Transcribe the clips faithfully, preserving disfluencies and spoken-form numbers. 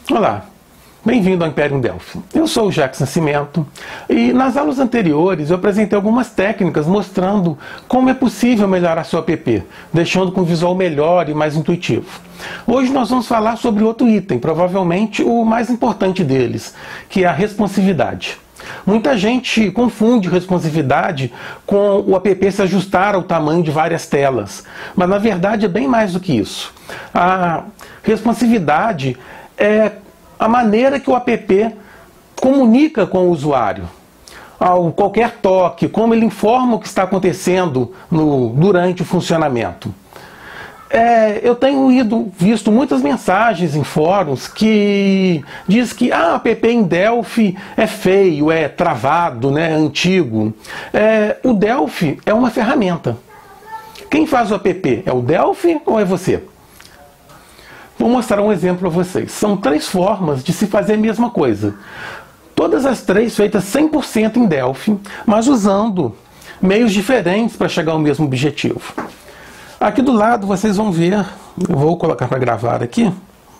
Olá, bem-vindo ao Imperium Delphi. Eu sou o Jacques Nascimento e nas aulas anteriores eu apresentei algumas técnicas mostrando como é possível melhorar seu app, deixando com um visual melhor e mais intuitivo. Hoje nós vamos falar sobre outro item, provavelmente o mais importante deles, que é a responsividade. Muita gente confunde responsividade com o app se ajustar ao tamanho de várias telas, mas na verdade é bem mais do que isso. A responsividade é a maneira que o app comunica com o usuário. Ao qualquer toque, como ele informa o que está acontecendo no, durante o funcionamento. É, eu tenho ido, visto muitas mensagens em fóruns que diz que ah, o app em Delphi é feio, é travado, né, é antigo. É, o Delphi é uma ferramenta. Quem faz o app é o Delphi ou é você? Vou mostrar um exemplo para vocês. São três formas de se fazer a mesma coisa. Todas as três feitas cem por cento em Delphi, mas usando meios diferentes para chegar ao mesmo objetivo. Aqui do lado vocês vão ver, eu vou colocar para gravar aqui.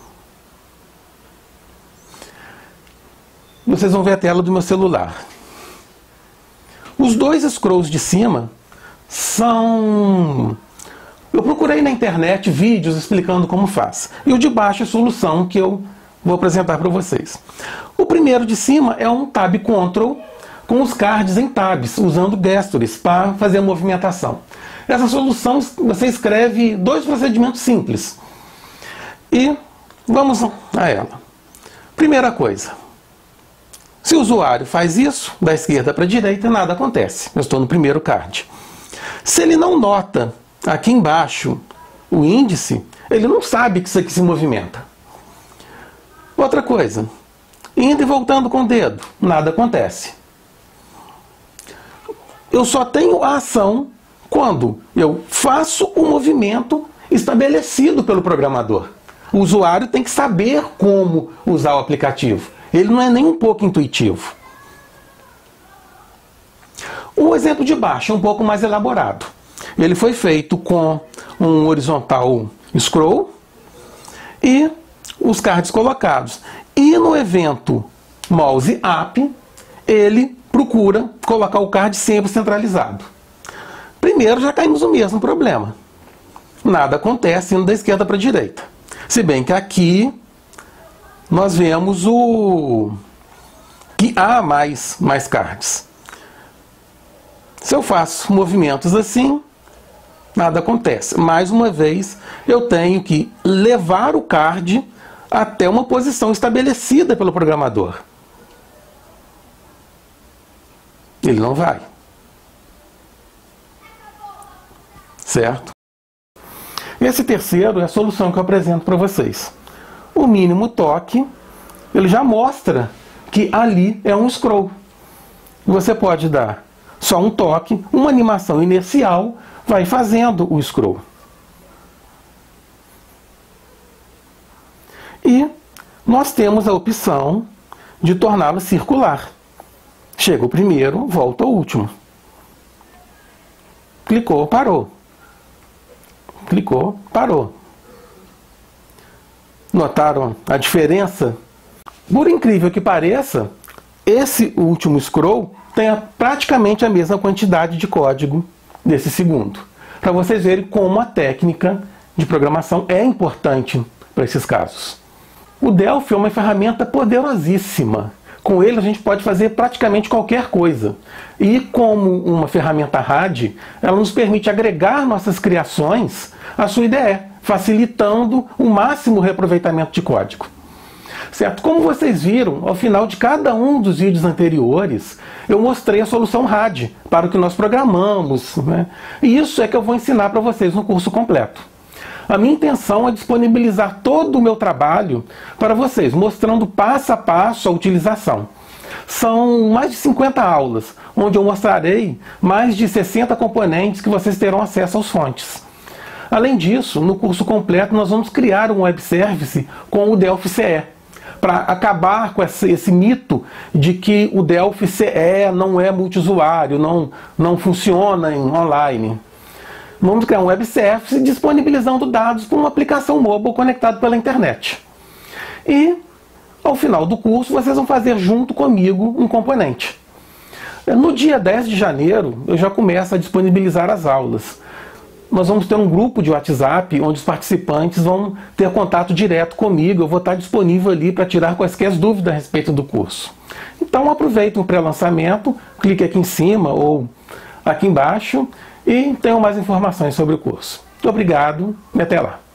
Vocês vão ver a tela do meu celular. Os dois scrolls de cima são... Eu procurei na internet vídeos explicando como faz. E o de baixo é a solução que eu vou apresentar para vocês. O primeiro de cima é um Tab Control com os cards em tabs, usando gestures para fazer a movimentação. Essa solução você escreve dois procedimentos simples. E vamos a ela. Primeira coisa. Se o usuário faz isso, da esquerda para a direita, nada acontece. Eu estou no primeiro card. Se ele não nota aqui embaixo o índice, ele não sabe que isso aqui se movimenta. Outra coisa. Indo e voltando com o dedo, nada acontece. Eu só tenho a ação quando eu faço o movimento estabelecido pelo programador. O usuário tem que saber como usar o aplicativo. Ele não é nem um pouco intuitivo. O exemplo de baixo é um pouco mais elaborado. Ele foi feito com um horizontal scroll e os cards colocados. E no evento mouse up, ele procura colocar o card sempre centralizado. Primeiro já caímos no mesmo problema. Nada acontece indo da esquerda para a direita. Se bem que aqui nós vemos o que há mais, mais cards. Se eu faço movimentos assim, nada acontece. Mais uma vez, eu tenho que levar o card até uma posição estabelecida pelo programador. Ele não vai. Certo? Esse terceiro é a solução que eu apresento para vocês. O mínimo toque, ele já mostra que ali é um scroll. Você pode dar só um toque, uma animação inercial, vai fazendo o scroll. E nós temos a opção de torná-lo circular. Chega o primeiro, volta o último. Clicou, parou. Clicou, parou. Notaram a diferença? Por incrível que pareça, esse último scroll tem a, praticamente a mesma quantidade de código desse segundo. Para vocês verem como a técnica de programação é importante para esses casos. O Delphi é uma ferramenta poderosíssima. Com ele a gente pode fazer praticamente qualquer coisa. E como uma ferramenta R A D, ela nos permite agregar nossas criações à sua I D E, facilitando o máximo reaproveitamento de código. Certo? Como vocês viram, ao final de cada um dos vídeos anteriores, eu mostrei a solução R A D para o que nós programamos, né? E isso é que eu vou ensinar para vocês no curso completo. A minha intenção é disponibilizar todo o meu trabalho para vocês, mostrando passo a passo a utilização. São mais de cinquenta aulas, onde eu mostrarei mais de sessenta componentes que vocês terão acesso às fontes. Além disso, no curso completo nós vamos criar um web service com o Delphi C E, para acabar com esse, esse mito de que o Delphi C E não é multiusuário, não, não funciona em online. Vamos criar um web service disponibilizando dados para uma aplicação mobile conectada pela internet. E Ao final do curso, vocês vão fazer junto comigo um componente. No dia dez de janeiro, eu já começo a disponibilizar as aulas. Nós vamos ter um grupo de WhatsApp onde os participantes vão ter contato direto comigo. Eu vou estar disponível ali para tirar quaisquer dúvidas a respeito do curso. Então aproveitem o pré-lançamento, clique aqui em cima ou aqui embaixo e tenham mais informações sobre o curso. Muito obrigado e até lá.